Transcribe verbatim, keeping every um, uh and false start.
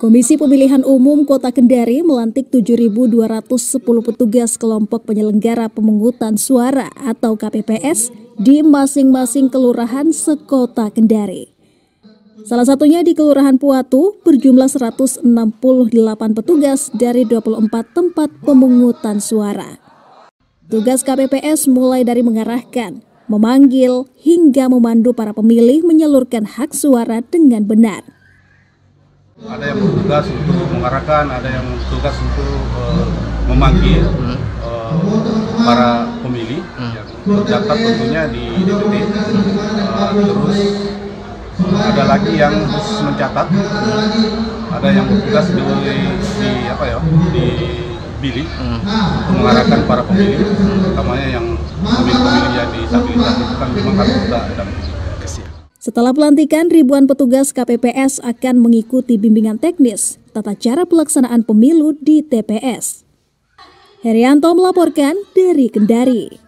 Komisi Pemilihan Umum Kota Kendari melantik tujuh ribu dua ratus sepuluh petugas kelompok penyelenggara pemungutan suara atau K P P S di masing-masing kelurahan sekota Kendari. Salah satunya di Kelurahan Puatu berjumlah seratus enam puluh delapan petugas dari dua puluh empat tempat pemungutan suara. Tugas K P P S mulai dari mengarahkan, memanggil, hingga memandu para pemilih menyalurkan hak suara dengan benar. Ada yang bertugas untuk mengarahkan, ada yang bertugas untuk uh, memanggil uh, para pemilih yang terdaftar tentunya di D P T. Uh, terus ada lagi yang khusus mencatat, ada yang bertugas di, di apa ya di bilik untuk mengarahkan para pemilih, utamanya yang pemilih-pemilih yang disabilitas itu kan memang harus sudah ada. Setelah pelantikan, ribuan petugas K P P S akan mengikuti bimbingan teknis tata cara pelaksanaan pemilu di T P S. Herianto melaporkan dari Kendari.